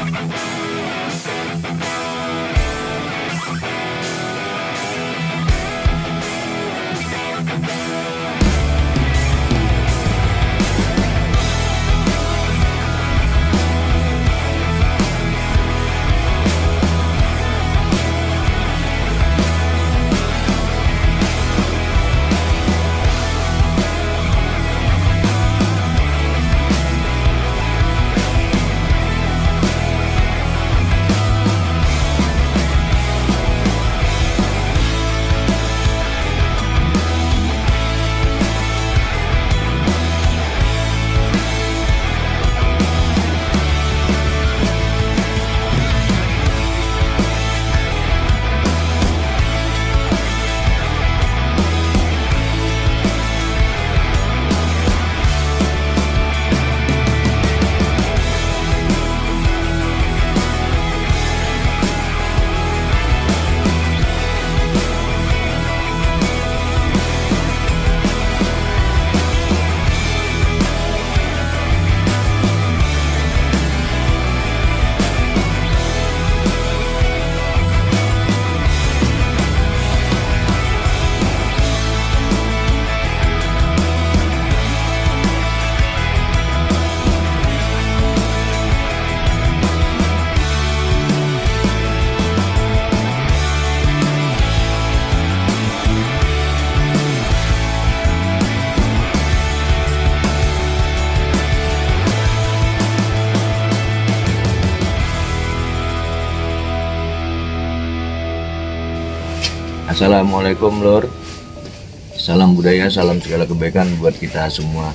Assalamualaikum Lur. Salam budaya, salam segala kebaikan buat kita semua.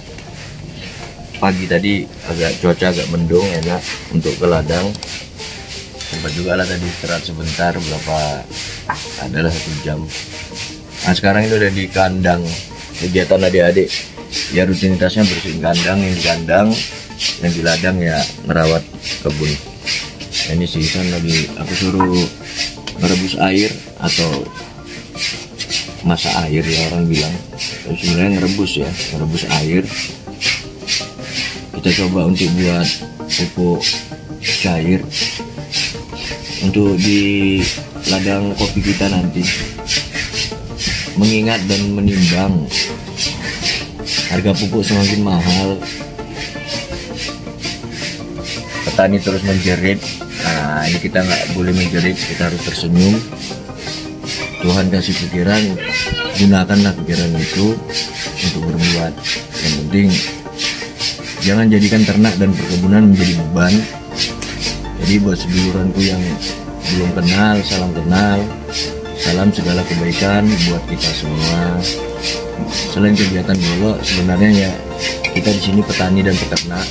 Pagi tadi cuaca agak mendung, enak untuk ke ladang. Sempat juga lah tadi istirahat sebentar, adalah 1 jam. Nah sekarang ini udah di kandang, kegiatan adik-adik ya rutinitasnya bersihin kandang, yang di kandang, yang di ladang ya merawat kebun. Nah, ini sisan lagi aku suruh merebus air atau masak air ya orang bilang, sebenarnya ngerebus air. Kita coba untuk buat pupuk cair untuk di ladang kopi kita nanti, mengingat dan menimbang harga pupuk semakin mahal, petani terus menjerit. Nah ini kita nggak boleh menjerit, kita harus tersenyum. Tuhan kasih pikiran, gunakanlah pikiran itu untuk berbuat. Yang penting jangan jadikan ternak dan perkebunan menjadi beban. Jadi buat seduluranku yang belum kenal, salam segala kebaikan buat kita semua. Selain kegiatan golok, sebenarnya ya kita di sini petani dan peternak.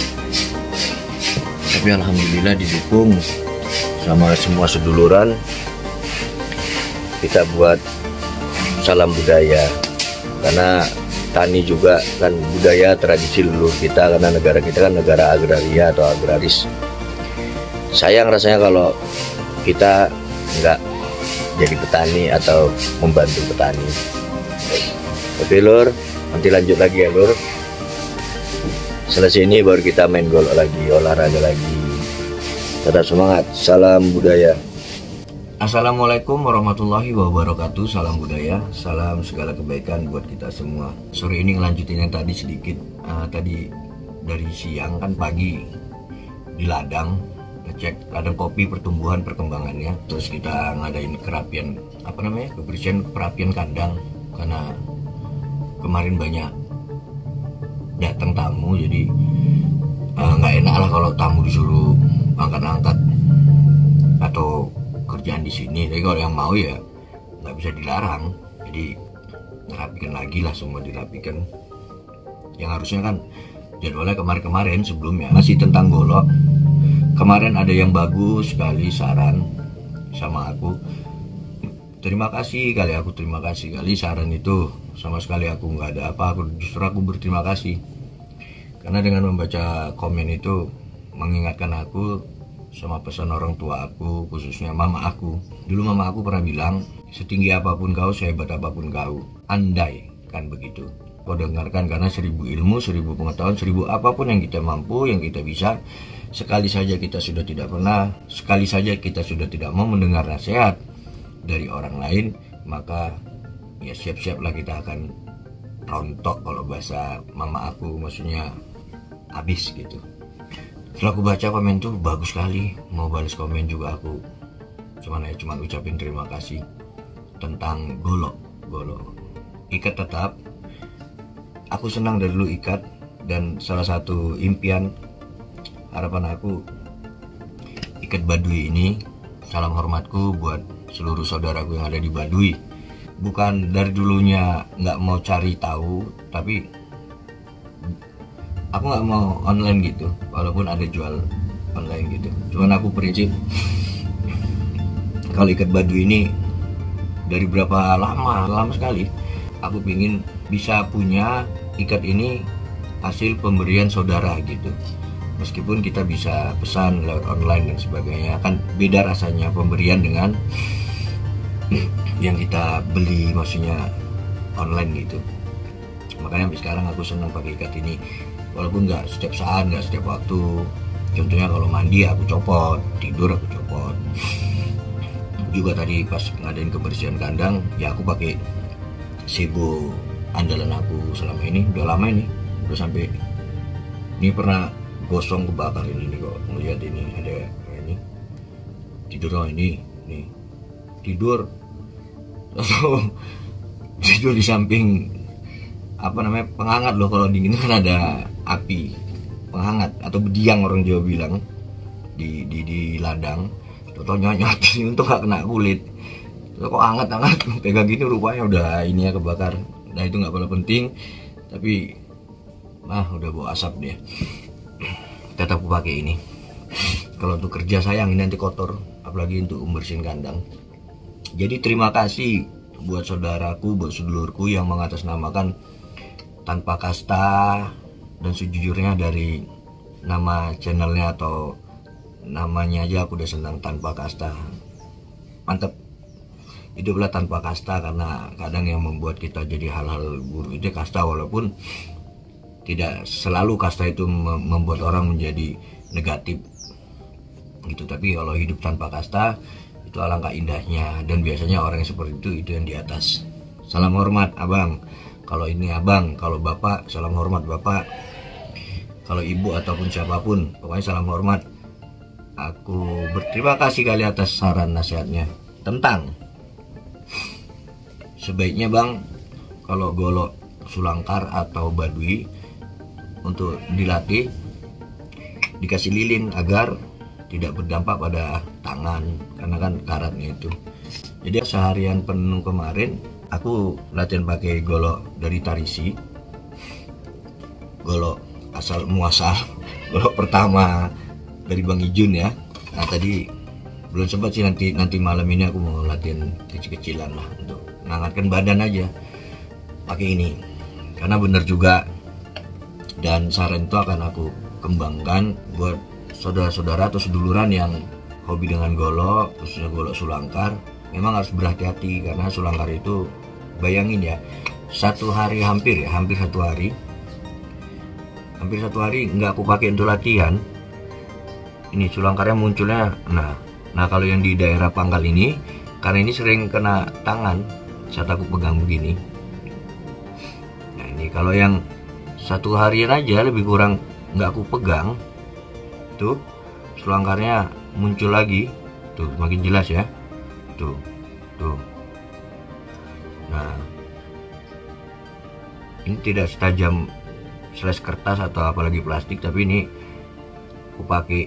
Tapi alhamdulillah didukung sama semua seduluran. Kita buat salam budaya, karena tani juga kan budaya tradisi leluhur kita, karena negara kita kan negara agraria atau agraris. Sayang rasanya kalau kita nggak jadi petani atau membantu petani. Tapi Lur, nanti lanjut lagi ya Lur. Selesai ini baru kita main golok lagi, olahraga lagi. Tetap semangat, salam budaya. Assalamualaikum warahmatullahi wabarakatuh. Salam budaya, salam segala kebaikan buat kita semua. Sore ini ngelanjutin yang tadi sedikit. Tadi dari siang kan pagi di ladang, ngecek ladang kopi pertumbuhan perkembangannya. Terus kita ngadain kerapian, kebersihan perapian kandang, karena kemarin banyak datang tamu, jadi nggak enak lah kalau tamu disuruh angkat-angkat atau kerjaan di sini. Tapi kalau yang mau ya nggak bisa dilarang, jadi ngerapikan lagi lah, semua dirapikan. Yang harusnya kan jadwalnya kemarin sebelumnya masih tentang golok. Kemarin ada yang bagus sekali saran sama aku, terima kasih kali saran itu. Sama sekali aku nggak ada apa, justru aku berterima kasih karena dengan membaca komen itu mengingatkan aku sama pesan orang tua aku, khususnya mama aku. Dulu mama aku pernah bilang, setinggi apapun kau, sehebat apapun kau, andai kan begitu. kau dengarkan, karena 1000 ilmu, 1000 pengetahuan, 1000 apapun yang kita mampu, yang kita bisa, sekali saja kita sudah tidak mau mendengar nasihat dari orang lain, maka ya siap-siaplah kita akan rontok, kalau bahasa mama aku, maksudnya habis gitu. Setelah aku baca komen tuh bagus sekali, mau balas komen juga aku cuman ucapin terima kasih tentang golok. Ikat tetap, aku senang dari dulu ikat, dan salah satu impian harapan aku ikat Baduy ini. Salam hormatku buat seluruh saudaraku yang ada di Baduy. Bukan dari dulunya nggak mau cari tahu, tapi aku nggak mau online gitu, walaupun ada jual online gitu. Cuman aku prinsip kalau ikat Baduy ini dari berapa lama sekali aku pingin bisa punya ikat ini hasil pemberian saudara gitu. Meskipun kita bisa pesan lewat online dan sebagainya, kan beda rasanya pemberian dengan yang kita beli, maksudnya online gitu. Makanya sampai sekarang aku senang pakai ikat ini, walaupun nggak setiap saat, nggak setiap waktu. Contohnya kalau mandi aku copot, tidur aku copot. Juga tadi pas ngadain kebersihan kandang, ya aku pakai Sebo andalan aku selama ini. Udah lama ini, udah sampai ini pernah gosong kebakar ini kok. Melihat ini ada ini tidur, ini tidur atau tidur di samping penghangat loh. Kalau dingin kan ada api penghangat atau bediang orang Jawa bilang di ladang. Toto nyanyat untuk gak kena kulit. Kok hangat pegang gini rupanya udah ini ya kebakar. Nah itu nggak paling penting, tapi udah bawa asap dia. Tetap aku pakai ini. Kalau untuk kerja sayang ini nanti kotor, apalagi untuk membersihin kandang. Jadi terima kasih buat saudaraku, buat sedulurku yang mengatasnamakan Tanpa Kasta, dan sejujurnya dari nama channelnya atau namanya aja aku udah senang, Tanpa Kasta. Mantap. Hiduplah tanpa kasta, karena kadang yang membuat kita jadi hal-hal buruk itu kasta, walaupun tidak selalu kasta itu membuat orang menjadi negatif gitu. Tapi kalau hidup tanpa kasta itu alangkah indahnya, dan biasanya orang yang seperti itu yang di atas. Salam hormat abang, kalau ini abang, kalau bapak salam hormat bapak, kalau ibu ataupun siapapun pokoknya salam hormat. Aku berterima kasih kali atas saran nasihatnya tentang sebaiknya bang, kalau golok sulangkar atau Baduy untuk dilatih dikasih lilin agar tidak berdampak pada tangan, karena kan karatnya itu. Jadi seharian penuh kemarin aku latihan pakai golok dari Tarisi, golok asal muasal, golok pertama dari Bang Ijun ya. Nah tadi belum sempat sih, nanti malam ini aku mau latihan kecil-kecilan lah untuk mengangkatkan badan aja pakai ini, karena bener juga. Dan saran itu akan aku kembangkan buat saudara-saudara atau seduluran yang hobi dengan golok, khususnya golok sulangkar. Memang harus berhati-hati, karena sulangkar itu bayangin ya, hampir satu hari nggak aku pakai untuk latihan. Ini sulangkarnya munculnya. Nah kalau yang di daerah pangkal ini, karena ini sering kena tangan saat aku pegang begini. Nah ini kalau yang satu harian aja lebih kurang nggak aku pegang, tuh sulangkarnya muncul lagi, tuh makin jelas ya, tuh. Nah ini tidak setajam slice kertas atau apalagi plastik, tapi ini aku pakai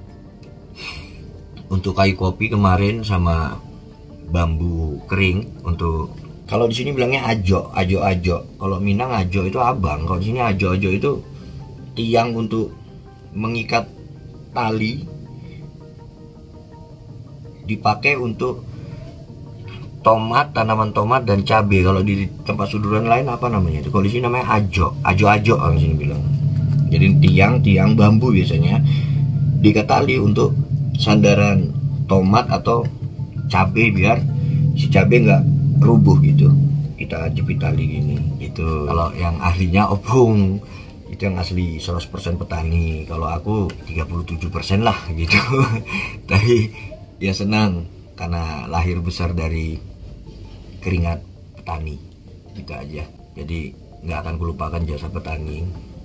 untuk kayu kopi kemarin sama bambu kering. Untuk kalau di sini bilangnya ajo. Kalau Minang ajo itu abang. Kalau di sini ajo itu tiang untuk mengikat tali, dipakai untuk tomat, tanaman tomat dan cabai. Kalau di tempat suduran lain apa namanya itu? Kalau di sini namanya ajo orang sini bilang. Jadi tiang bambu biasanya diikat tali untuk sandaran tomat atau cabai biar si cabai nggak rubuh gitu. kita jepit tali gini itu. Kalau yang ahlinya opung itu yang asli 100% petani, kalau aku 37% lah gitu. Tapi ya senang karena lahir besar dari keringat petani gitu aja. Jadi nggak akan kulupakan jasa petani.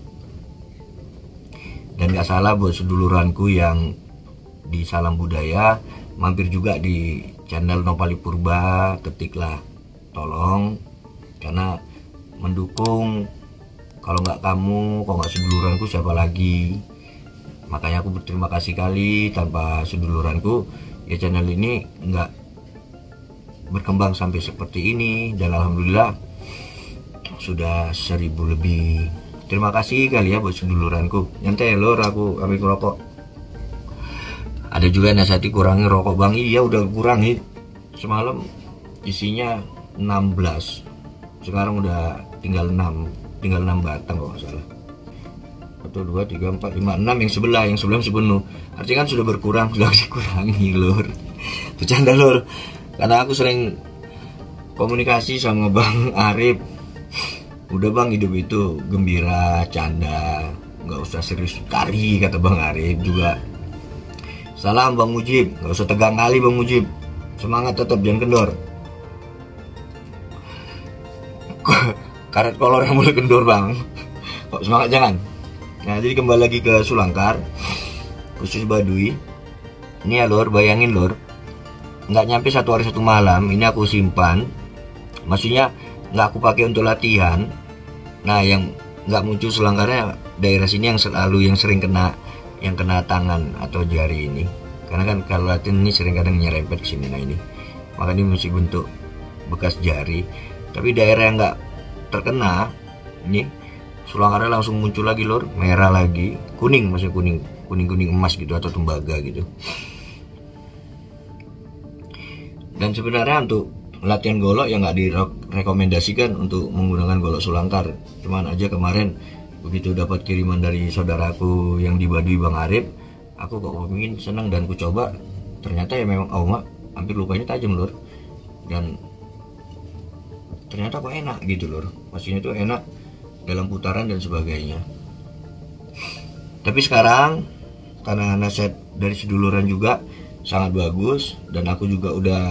Dan nggak salah buat seduluranku yang di Salam Budaya, mampir juga di channel Nopali Purba, ketiklah tolong, karena mendukung. Kalau nggak kamu, kalau nggak seduluranku siapa lagi. Makanya aku berterima kasih kali, tanpa seduluranku ya channel ini nggak berkembang sampai seperti ini. Dan alhamdulillah sudah 1000 lebih. Terima kasih kali ya buat seduluranku. Nyantai lor, aku ambil rokok. Ada juga nasihati kurangi rokok bang. Iya udah kurangi. Semalam isinya 16, sekarang udah tinggal 6 batang kalau nggak salah. 1, 2, 3, 4, 5, 6, yang sebelah masih penuh. Artinya kan sudah berkurang, sudah dikurangi lor. Bercanda lor, karena aku sering komunikasi sama Bang Arif. Udah bang, hidup itu gembira, canda, nggak usah serius kali, kata Bang Arif juga. Salam Bang Mujib, nggak usah tegang kali Bang Mujib, semangat tetap, jangan kendor. Karet kolor yang mulai kendor bang, kok semangat jangan. Nah jadi kembali lagi ke Sulangkar, khusus Baduy. Ini ya lor, bayangin lor, nggak nyampe 1 hari 1 malam ini aku simpan. Maksudnya nggak aku pakai untuk latihan. Nah yang nggak muncul selangkarnya daerah sini yang selalu yang sering kena tangan atau jari ini, karena kan kalau latihan ini sering kadang nyerempet ke sini. Nah ini makanya ini masih bentuk bekas jari. Tapi daerah yang nggak terkena ini sulangkarnya langsung muncul lagi lor, merah lagi, kuning, maksudnya kuning emas gitu atau tembaga gitu. Dan sebenarnya untuk latihan golok yang nggak direkomendasikan untuk menggunakan golok sulangkar. Cuman aja kemarin begitu dapat kiriman dari saudaraku yang di Baduy Bang Arif, aku kok ingin senang dan ku coba. Ternyata ya memang hampir lukanya tajam lor, dan ternyata kok enak gitu lor. Maksudnya itu enak dalam putaran dan sebagainya. Tapi sekarang karena nasihat dari seduluran juga sangat bagus, dan aku juga udah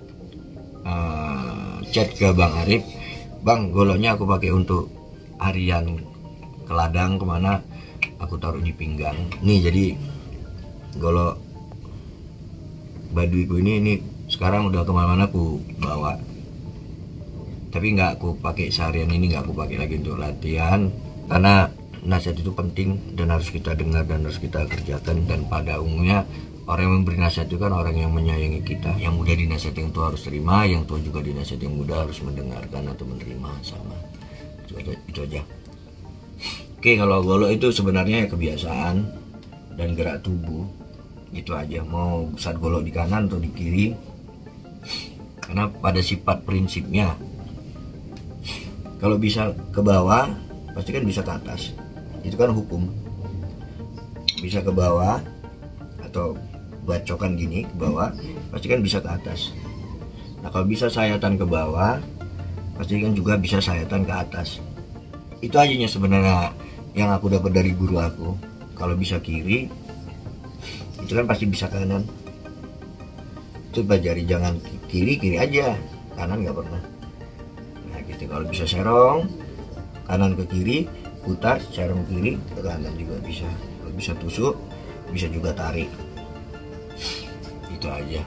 chat ke Bang Arif, bang goloknya aku pakai untuk harian ke ladang kemana, aku taruh di pinggang nih. Jadi golok Baduyku ini sekarang udah kemana-mana aku bawa. Tapi nggak aku pakai seharian ini, nggak aku pakai lagi untuk latihan, karena nasihat itu penting dan harus kita dengar dan harus kita kerjakan. Dan pada umumnya orang yang memberi nasihat itu kan orang yang menyayangi kita. Yang muda dinasihat yang tua harus terima, yang tua juga dinasihat yang muda harus mendengarkan atau menerima sama. Itu aja. Oke, kalau golok itu sebenarnya ya kebiasaan dan gerak tubuh. Itu aja, mau saat golok di kanan atau di kiri. Karena pada sifat prinsipnya, kalau bisa ke bawah, pasti kan bisa ke atas. Itu kan hukum. Bisa ke bawah atau bacokan gini ke bawah, pasti kan bisa ke atas. Nah kalau bisa sayatan ke bawah, pasti kan juga bisa sayatan ke atas. Itu aja sebenarnya yang aku dapat dari guru aku. Kalau bisa kiri, itu kan pasti bisa kanan. Itu pelajari, jangan kiri aja, kanan nggak pernah. Nah gitu. Kalau bisa serong kanan ke kiri, putar serong kiri ke kanan juga bisa. Kalau bisa tusuk, bisa juga tarik. Itu aja.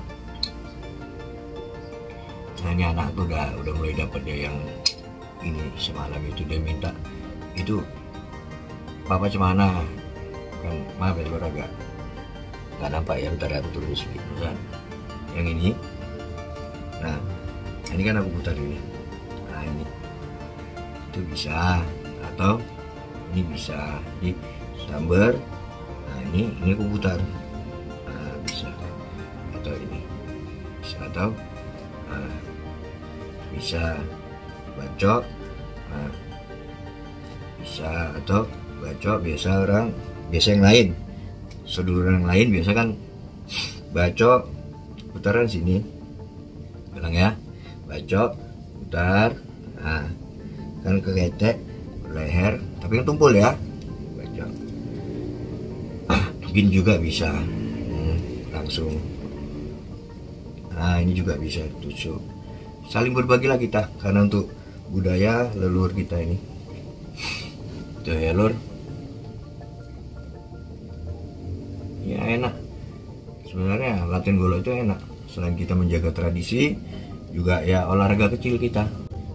Nah ini anak tuh udah mulai dapat ya yang ini. Semalam itu dia minta itu, papa cemana kan, maaf ya agak nggak nampak ya, bentar aku tulis gitu kan. Yang ini, nah ini kan aku putar ini. Nah ini itu bisa, atau ini bisa di sambar. Nah ini aku putar. Nah bisa, atau ini bisa, atau bisa bacok. Nah bisa, atau bacok biasa yang lain, seduluran yang lain biasa kan bacok putaran sini, bilang ya, bacok putar. Nah, kan keketek leher, tapi yang tumpul ya. Mungkin juga bisa langsung. Nah, ini juga bisa tusuk. Saling berbagilah kita, karena untuk budaya leluhur kita ini. Tuh ya lur. Ya enak. Sebenarnya latihan golo itu enak. Selain kita menjaga tradisi, juga ya olahraga kecil kita.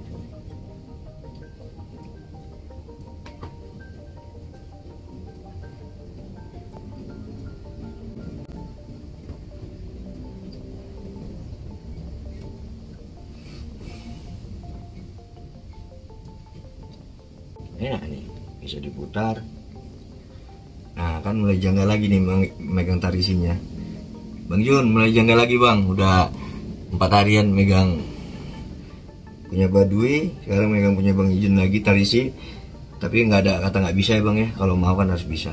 Enak nih, bisa diputar. Nah kan mulai janggal lagi nih megang tarisinya. Bang Jun mulai janggal lagi bang, udah 4 harian megang punya Baduy, sekarang megang punya Bang Ijun lagi tarisi. Tapi nggak ada kata nggak bisa ya bang ya, kalau mau kan harus bisa.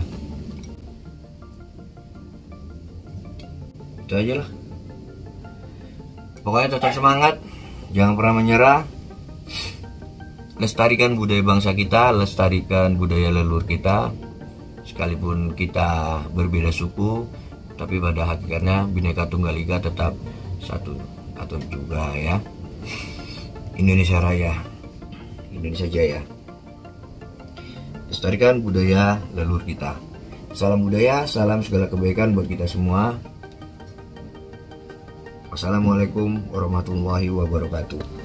Itu aja lah. Pokoknya tetap semangat, jangan pernah menyerah. Lestarikan budaya bangsa kita, lestarikan budaya leluhur kita. Sekalipun kita berbeda suku, tapi pada hakikatnya Bhinneka Tunggal Ika tetap satu atau juga ya. Indonesia Raya, Indonesia Jaya. Lestarikan budaya leluhur kita. Salam budaya, salam segala kebaikan buat kita semua. Wassalamualaikum warahmatullahi wabarakatuh.